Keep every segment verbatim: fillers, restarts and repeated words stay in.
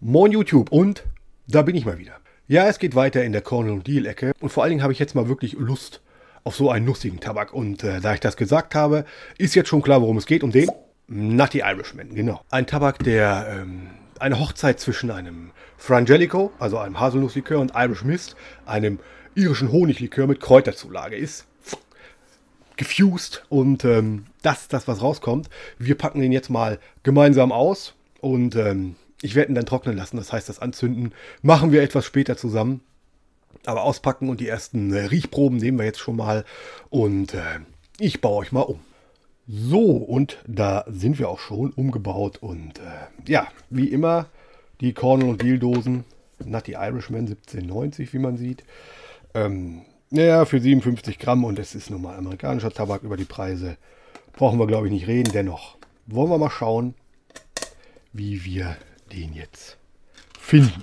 Moin YouTube und da bin ich mal wieder. Ja, es geht weiter in der Cornell und Diehl Ecke und vor allen Dingen habe ich jetzt mal wirklich Lust auf so einen nussigen Tabak und äh, da ich das gesagt habe, ist jetzt schon klar, worum es geht, um den Nutty Irishman, genau. Ein Tabak, der ähm, eine Hochzeit zwischen einem Frangelico, also einem Haselnusslikör, und Irish Mist, einem irischen Honiglikör mit Kräuterzulage ist. Gefused und ähm, das ist das, was rauskommt. Wir packen den jetzt mal gemeinsam aus und ähm, ich werde ihn dann trocknen lassen. Das heißt, das Anzünden machen wir etwas später zusammen. Aber auspacken und die ersten äh, Riechproben nehmen wir jetzt schon mal und äh, ich baue euch mal um. So, und da sind wir auch schon umgebaut und äh, ja, wie immer die Cornell und Diehl Dosen, Nutty Irishman siebzehn neunzig, wie man sieht. Ähm, Naja, für siebenundfünfzig Gramm und es ist nun mal amerikanischer Tabak. Über die Preise brauchen wir, glaube ich, nicht reden. Dennoch wollen wir mal schauen, wie wir den jetzt finden.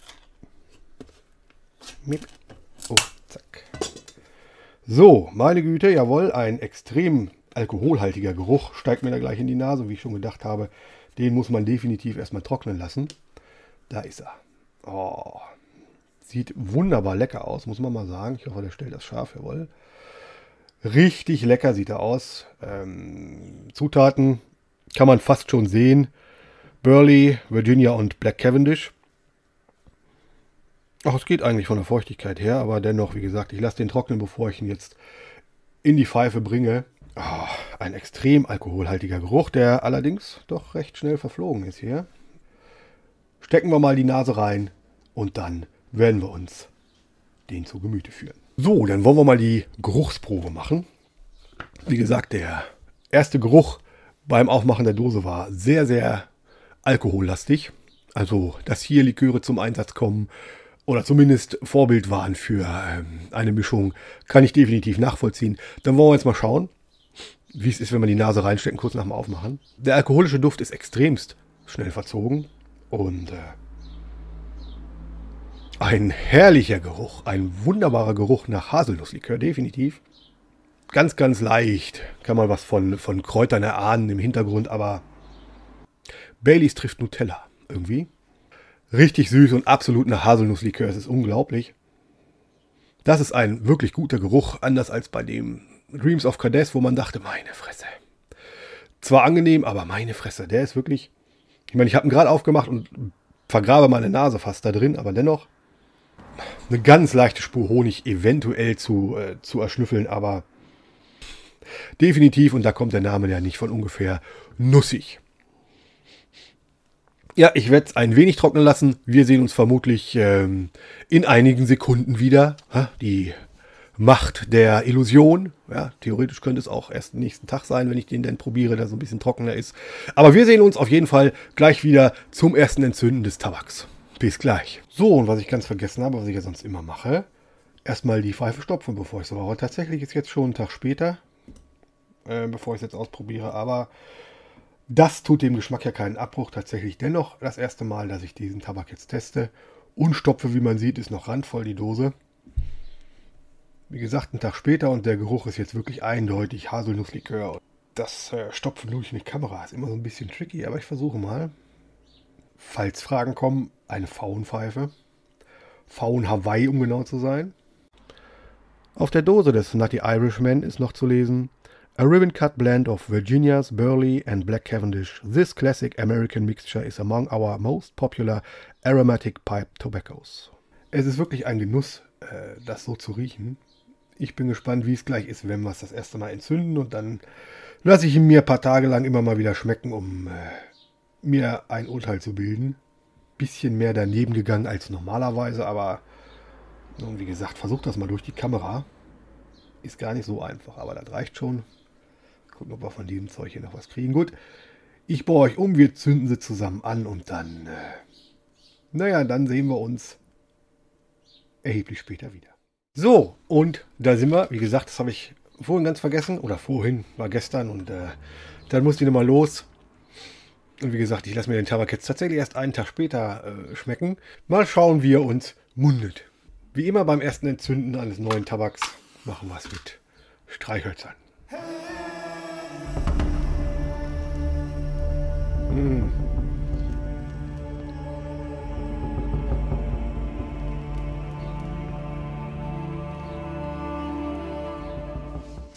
Oh, zack. So, meine Güte, jawohl, ein extrem alkoholhaltiger Geruch steigt mir da gleich in die Nase. Und wie ich schon gedacht habe, den muss man definitiv erstmal trocknen lassen. Da ist er. Oh. Sieht wunderbar lecker aus, muss man mal sagen. Ich hoffe, der stellt das scharf, jawohl. Richtig lecker sieht er aus. Ähm, Zutaten kann man fast schon sehen. Burley, Virginia und Black Cavendish. Ach, es geht eigentlich von der Feuchtigkeit her, aber dennoch, wie gesagt, ich lasse den trocknen, bevor ich ihn jetzt in die Pfeife bringe. Oh, ein extrem alkoholhaltiger Geruch, der allerdings doch recht schnell verflogen ist hier. Stecken wir mal die Nase rein und dann werden wir uns den zu Gemüte führen. So, dann wollen wir mal die Geruchsprobe machen. Wie gesagt, der erste Geruch beim Aufmachen der Dose war sehr, sehr alkohollastig. Also, dass hier Liköre zum Einsatz kommen oder zumindest Vorbild waren für ähm, eine Mischung, kann ich definitiv nachvollziehen. Dann wollen wir jetzt mal schauen, wie es ist, wenn wir die Nase reinstecken, kurz nach dem Aufmachen. Der alkoholische Duft ist extremst schnell verzogen und äh, ein herrlicher Geruch, ein wunderbarer Geruch nach Haselnusslikör, definitiv. Ganz, ganz leicht kann man was von, von Kräutern erahnen im Hintergrund, aber Baileys trifft Nutella irgendwie. Richtig süß und absolut nach Haselnusslikör, es ist unglaublich. Das ist ein wirklich guter Geruch, anders als bei dem Dreams of Cadiz, wo man dachte, meine Fresse. Zwar angenehm, aber meine Fresse, der ist wirklich... Ich meine, ich habe ihn gerade aufgemacht und vergrabe meine Nase fast da drin, aber dennoch eine ganz leichte Spur Honig eventuell zu, äh, zu erschnüffeln, aber definitiv, und da kommt der Name ja nicht von ungefähr, nussig. Ja, ich werde es ein wenig trocknen lassen. Wir sehen uns vermutlich ähm, in einigen Sekunden wieder. Ha, die Macht der Illusion. Ja, theoretisch könnte es auch erst am nächsten Tag sein, wenn ich den denn probiere, der so ein bisschen trockener ist. Aber wir sehen uns auf jeden Fall gleich wieder zum ersten Entzünden des Tabaks. Bis gleich. So, und was ich ganz vergessen habe, was ich ja sonst immer mache, erstmal die Pfeife stopfen, bevor ich es rauche. Tatsächlich ist jetzt schon ein Tag später, äh, bevor ich es jetzt ausprobiere, aber das tut dem Geschmack ja keinen Abbruch. Tatsächlich dennoch das erste Mal, dass ich diesen Tabak jetzt teste und stopfe, wie man sieht, ist noch randvoll die Dose. Wie gesagt, ein Tag später und der Geruch ist jetzt wirklich eindeutig Haselnusslikör. Das äh, Stopfen durch eine Kamera ist immer so ein bisschen tricky, aber ich versuche mal. Falls Fragen kommen, eine Pfauenpfeife. Pfauen Hawaii, um genau zu sein. Auf der Dose des Nutty Irishman ist noch zu lesen: A ribbon cut blend of Virginia's, Burley and Black Cavendish. This classic American mixture is among our most popular aromatic pipe tobaccos. Es ist wirklich ein Genuss, äh, das so zu riechen. Ich bin gespannt, wie es gleich ist, wenn wir es das erste Mal entzünden und dann lasse ich ihn mir ein paar Tage lang immer mal wieder schmecken, um äh, mir ein Urteil zu bilden. Bisschen mehr daneben gegangen als normalerweise, aber wie gesagt, versucht das mal durch die Kamera. Ist gar nicht so einfach, aber das reicht schon. Gucken, ob wir von diesem Zeug hier noch was kriegen. Gut, ich baue euch um, wir zünden sie zusammen an und dann, äh, naja, dann sehen wir uns erheblich später wieder. So, und da sind wir. Wie gesagt, das habe ich vorhin ganz vergessen, oder vorhin, war gestern, und äh, dann musste ich nochmal los. Und wie gesagt, ich lasse mir den Tabak jetzt tatsächlich erst einen Tag später äh, schmecken. Mal schauen, wie er uns mundet. Wie immer beim ersten Entzünden eines neuen Tabaks machen wir es mit Streichhölzern. Mmh.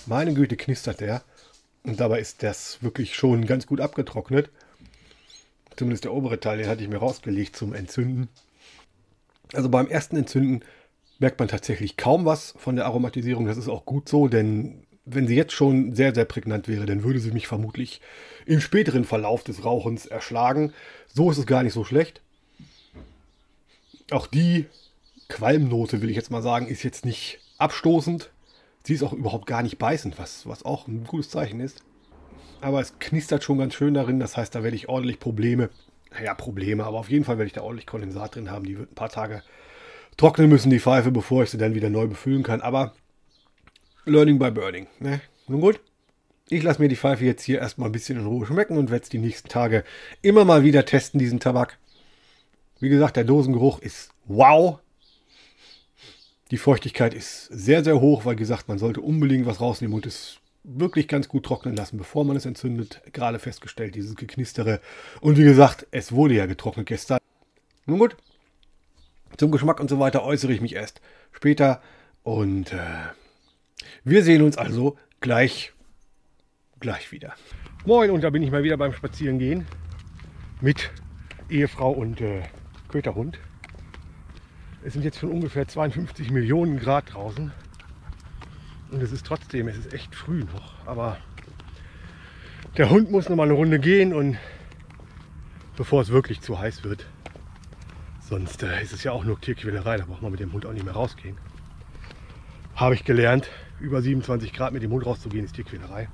Meine Güte, knistert der. Und dabei ist das wirklich schon ganz gut abgetrocknet. Zumindest der obere Teil, den hatte ich mir rausgelegt zum Entzünden. Also beim ersten Entzünden merkt man tatsächlich kaum was von der Aromatisierung. Das ist auch gut so, denn wenn sie jetzt schon sehr, sehr prägnant wäre, dann würde sie mich vermutlich im späteren Verlauf des Rauchens erschlagen. So ist es gar nicht so schlecht. Auch die Qualmnote, will ich jetzt mal sagen, ist jetzt nicht abstoßend. Sie ist auch überhaupt gar nicht beißend, was, was auch ein gutes Zeichen ist. Aber es knistert schon ganz schön darin. Das heißt, da werde ich ordentlich Probleme, naja, Probleme, aber auf jeden Fall werde ich da ordentlich Kondensat drin haben. Die wird ein paar Tage trocknen müssen, die Pfeife, bevor ich sie dann wieder neu befüllen kann. Aber Learning by Burning. Ne? Nun gut, ich lasse mir die Pfeife jetzt hier erstmal ein bisschen in Ruhe schmecken und werde es die nächsten Tage immer mal wieder testen, diesen Tabak. Wie gesagt, der Dosengeruch ist wow. Die Feuchtigkeit ist sehr, sehr hoch, weil gesagt, man sollte unbedingt was rausnehmen und es wirklich ganz gut trocknen lassen, bevor man es entzündet. Gerade festgestellt, dieses Geknistere. Und wie gesagt, es wurde ja getrocknet gestern. Nun gut, zum Geschmack und so weiter äußere ich mich erst später. Und äh, wir sehen uns also gleich, gleich wieder. Moin, und da bin ich mal wieder beim Spazierengehen mit Ehefrau und äh, Köterhund. Es sind jetzt schon ungefähr zweiundfünfzig Millionen Grad draußen. Und es ist trotzdem, es ist echt früh noch. Aber der Hund muss noch mal eine Runde gehen, und bevor es wirklich zu heiß wird. Sonst äh, ist es ja auch nur Tierquälerei, da braucht man mit dem Hund auch nicht mehr rausgehen. Habe ich gelernt, über siebenundzwanzig Grad mit dem Hund rauszugehen ist Tierquälerei.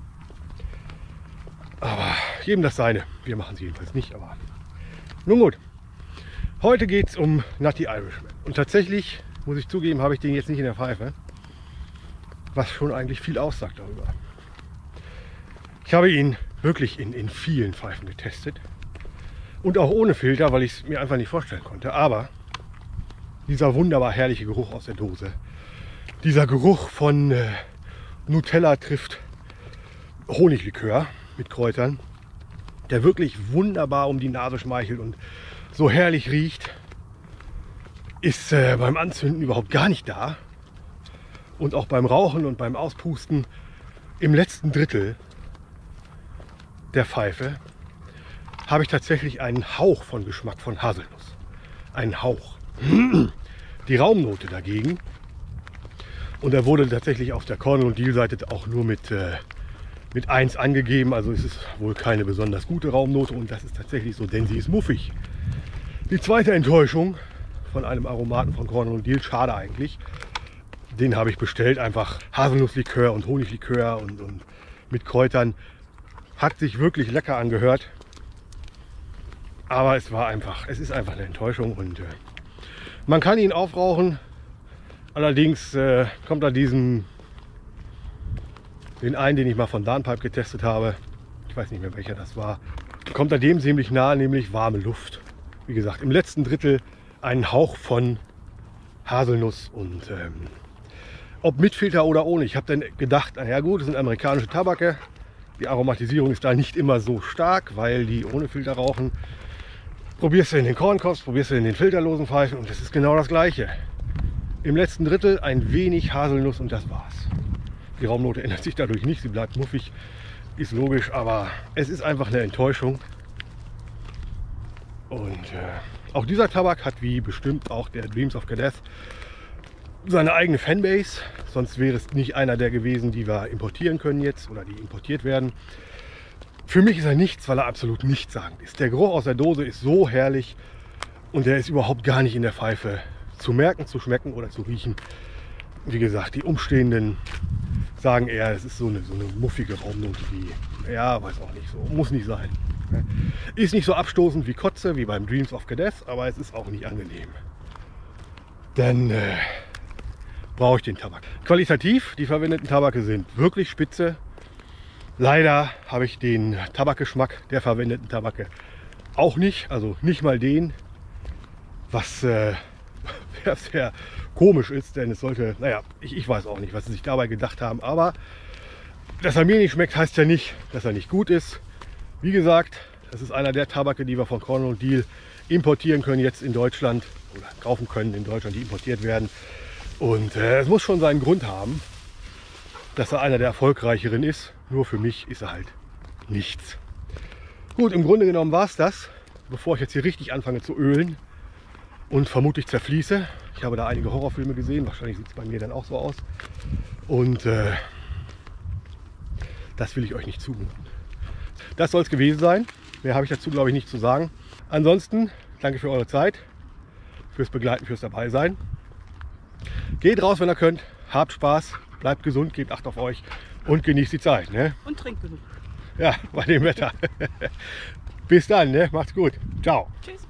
Aber jedem das seine. Wir machen es jedenfalls nicht, aber nun gut. Heute geht es um Nutty Irishman. Und tatsächlich, muss ich zugeben, habe ich den jetzt nicht in der Pfeife. Was schon eigentlich viel aussagt darüber. Ich habe ihn wirklich in, in vielen Pfeifen getestet. Und auch ohne Filter, weil ich es mir einfach nicht vorstellen konnte. Aber dieser wunderbar herrliche Geruch aus der Dose. Dieser Geruch von äh, Nutella trifft Honiglikör mit Kräutern. Der wirklich wunderbar um die Nase schmeichelt und so herrlich riecht, ist äh, beim Anzünden überhaupt gar nicht da. Und auch beim Rauchen und beim Auspusten im letzten Drittel der Pfeife habe ich tatsächlich einen Hauch von Geschmack von Haselnuss. Einen Hauch. Die Raumnote dagegen, und er wurde tatsächlich auf der Cornell Deal Seite auch nur mit, äh, mit eins angegeben. Also es ist wohl keine besonders gute Raumnote, und das ist tatsächlich so, denn sie ist muffig. Die zweite Enttäuschung von einem Aromaten von Cornell Deal, schade eigentlich. Den habe ich bestellt, einfach Haselnusslikör und Honiglikör und, und mit Kräutern. Hat sich wirklich lecker angehört. Aber es war einfach, es ist einfach eine Enttäuschung, und äh, man kann ihn aufrauchen. Allerdings äh, kommt er diesem, den einen, den ich mal von Darnpipe getestet habe, ich weiß nicht mehr welcher das war, kommt er dem ziemlich nahe, nämlich warme Luft. Wie gesagt, im letzten Drittel einen Hauch von Haselnuss, und ähm, ob mit Filter oder ohne. Ich habe dann gedacht, naja gut, das sind amerikanische Tabake. Die Aromatisierung ist da nicht immer so stark, weil die ohne Filter rauchen. Probierst du in den Corncobs, probierst du in den filterlosen Pfeifen, und das ist genau das Gleiche. Im letzten Drittel ein wenig Haselnuss, und das war's. Die Raumnote ändert sich dadurch nicht, sie bleibt muffig, ist logisch, aber es ist einfach eine Enttäuschung. Und äh, auch dieser Tabak hat, wie bestimmt auch der Dreams of Gadeth, seine eigene Fanbase. Sonst wäre es nicht einer der gewesen, die wir importieren können jetzt oder die importiert werden. Für mich ist er nichts, weil er absolut nichtssagend ist. Der Geruch aus der Dose ist so herrlich, und der ist überhaupt gar nicht in der Pfeife zu merken, zu schmecken oder zu riechen. Wie gesagt, die Umstehenden sagen eher, es ist so eine, so eine muffige Raumnote, die, ja, weiß auch nicht so, muss nicht sein. Ist nicht so abstoßend wie Kotze, wie beim Dreams of Gadeth, aber es ist auch nicht angenehm. Dann äh, brauche ich den Tabak. Qualitativ, die verwendeten Tabake sind wirklich spitze. Leider habe ich den Tabakgeschmack der verwendeten Tabake auch nicht, also nicht mal den, was äh, sehr komisch ist, denn es sollte, naja, ich, ich weiß auch nicht, was sie sich dabei gedacht haben, aber dass er mir nicht schmeckt, heißt ja nicht, dass er nicht gut ist. Wie gesagt, das ist einer der Tabake, die wir von Cornell Deal importieren können jetzt in Deutschland, oder kaufen können in Deutschland, die importiert werden. Und äh, es muss schon seinen Grund haben, dass er einer der erfolgreicheren ist. Nur für mich ist er halt nichts. Gut, im Grunde genommen war es das. Bevor ich jetzt hier richtig anfange zu ölen und vermutlich zerfließe. Ich habe da einige Horrorfilme gesehen. Wahrscheinlich sieht es bei mir dann auch so aus. Und äh, das will ich euch nicht zumuten. Das soll es gewesen sein. Mehr habe ich dazu, glaube ich, nicht zu sagen. Ansonsten danke für eure Zeit, fürs Begleiten, fürs Dabeisein. Geht raus, wenn ihr könnt. Habt Spaß, bleibt gesund, gebt Acht auf euch und genießt die Zeit. Ne? Und trinkt genug. Ja, bei dem Wetter. Bis dann, ne? Macht's gut. Ciao. Tschüss.